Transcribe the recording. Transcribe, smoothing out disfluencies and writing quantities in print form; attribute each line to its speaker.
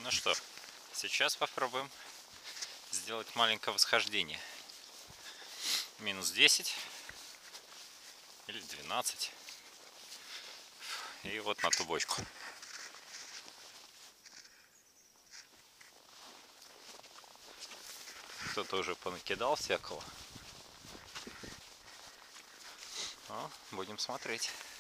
Speaker 1: Ну что, сейчас попробуем сделать маленькое восхождение. Минус 10 или 12. И вот на ту бочку. Кто-то уже понакидал всякого. Но будем смотреть.